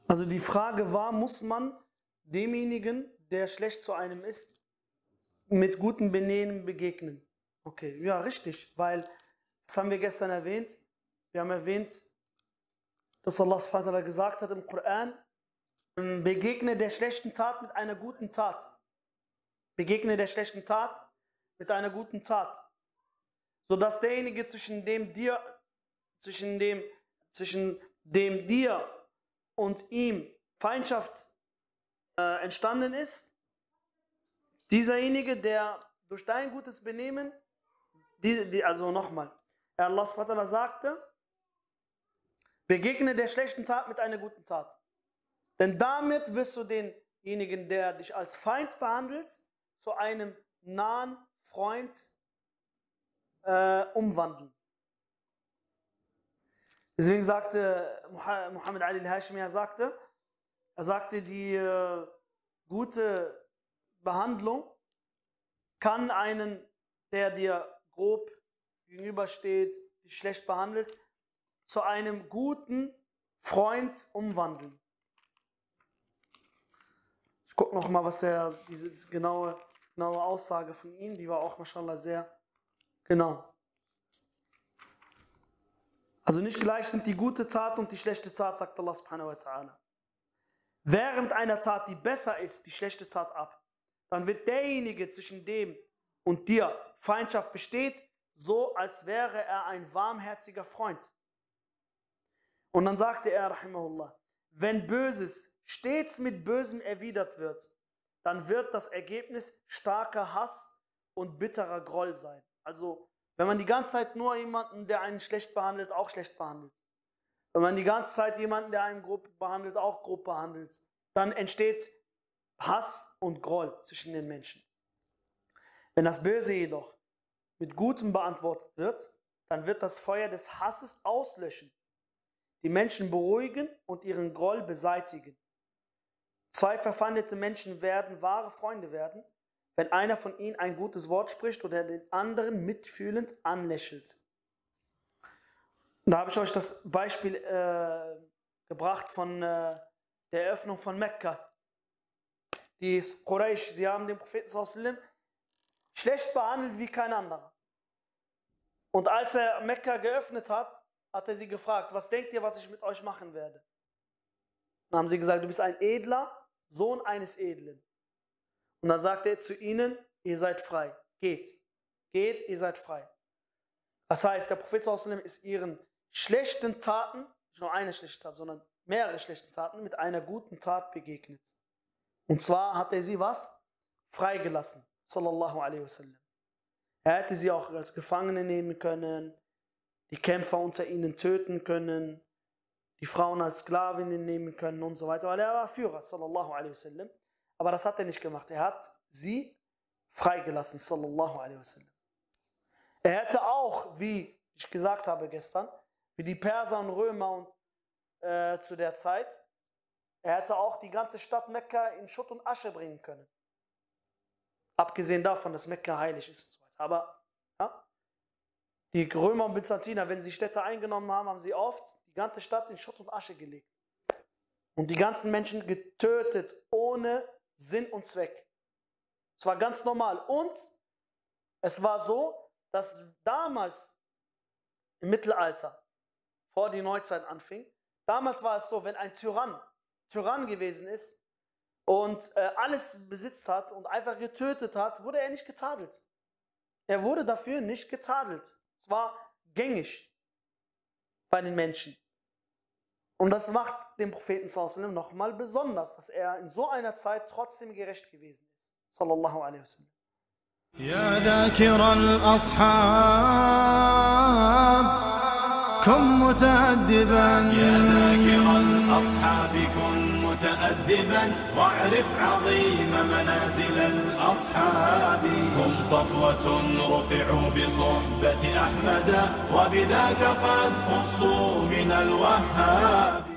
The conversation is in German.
Also die Frage war, muss man demjenigen, der schlecht zu einem ist, mit gutem Benehmen begegnen? Okay, ja, richtig, weil, das haben wir gestern erwähnt, wir haben erwähnt, dass Allah subhanahu wa ta'ala gesagt hat im Koran, begegne der schlechten Tat mit einer guten Tat. Begegne der schlechten Tat mit einer guten Tat. Sodass derjenige, zwischen dem dir und ihm Feindschaft entstanden ist, dieserjenige, der durch dein gutes Benehmen, also nochmal, Allah subhanahu wa ta'ala sagte, begegne der schlechten Tat mit einer guten Tat. Denn damit wirst du denjenigen, der dich als Feind behandelt, zu einem nahen Freund umwandeln. Deswegen sagte Muhammad Ali al-Hashimi, er sagte, die gute Behandlung kann einen, der dir grob gegenübersteht, dich schlecht behandelt, zu einem guten Freund umwandeln. Ich gucke nochmal, was diese genaue Aussage von ihm, die war auch, mashallah, sehr genau. Also nicht gleich sind die gute Tat und die schlechte Tat, sagt Allah subhanahu wa ta'ala. Während einer Tat, die besser ist, die schlechte Tat ab, dann wird derjenige, zwischen dem und dir Feindschaft besteht, so als wäre er ein warmherziger Freund. Und dann sagte er, rahimahullah, wenn Böses stets mit Bösem erwidert wird, dann wird das Ergebnis starker Hass und bitterer Groll sein. Also, wenn man die ganze Zeit nur jemanden, der einen schlecht behandelt, auch schlecht behandelt. Wenn man die ganze Zeit jemanden, der einen grob behandelt, auch grob behandelt, dann entsteht Hass und Groll zwischen den Menschen. Wenn das Böse jedoch mit Gutem beantwortet wird, dann wird das Feuer des Hasses auslöschen, die Menschen beruhigen und ihren Groll beseitigen. Zwei verfeindete Menschen werden wahre Freunde werden, wenn einer von ihnen ein gutes Wort spricht oder den anderen mitfühlend anlächelt. Und da habe ich euch das Beispiel gebracht von der Eröffnung von Mekka. Die Quraysh, sie haben den Propheten sallallahu alaihi wasallam schlecht behandelt wie kein anderer. Und als er Mekka geöffnet hat, hat er sie gefragt, was denkt ihr, was ich mit euch machen werde? Dann haben sie gesagt, du bist ein edler Sohn eines Edlen. Und dann sagte er zu ihnen, ihr seid frei, geht, ihr seid frei. Das heißt, der Prophet sallallahu alaihi wasallam ist ihren schlechten Taten, nicht nur eine schlechte Tat, sondern mehrere schlechten Taten, mit einer guten Tat begegnet. Und zwar hat er sie was? Freigelassen, sallallahu alaihi wasallam. Er hätte sie auch als Gefangene nehmen können, die Kämpfer unter ihnen töten können, die Frauen als Sklavinnen nehmen können und so weiter, weil er war Führer, sallallahu alaihi wasallam. Aber das hat er nicht gemacht. Er hat sie freigelassen, sallallahu alaihi wasallam. Er hätte auch, wie ich gesagt habe gestern, wie die Perser und Römer und zu der Zeit, er hätte auch die ganze Stadt Mekka in Schutt und Asche bringen können. Abgesehen davon, dass Mekka heilig ist und so weiter. Aber ja, die Römer und Byzantiner, wenn sie Städte eingenommen haben, haben sie oft die ganze Stadt in Schutt und Asche gelegt. Und die ganzen Menschen getötet, ohne Sinn und Zweck. Es war ganz normal. Und es war so, dass damals im Mittelalter, vor die Neuzeit anfing, damals war es so, wenn ein Tyrann gewesen ist und alles besitzt hat und einfach getötet hat, wurde er nicht getadelt. Er wurde dafür nicht getadelt. Es war gängig bei den Menschen. Und das macht den Propheten sallallahu alaihi wasallam nochmal besonders, dass er in so einer Zeit trotzdem gerecht gewesen ist. Sallallahu alaihi wasallam. يا ذاكر الأصحاب كن متأدبا يا ذاكر الأصحاب كن متأدبا واعرف عظيم منازل الأصحاب هم صفوة رفعوا بصحبة أحمد وبذاك قد خصوا من الوهاب.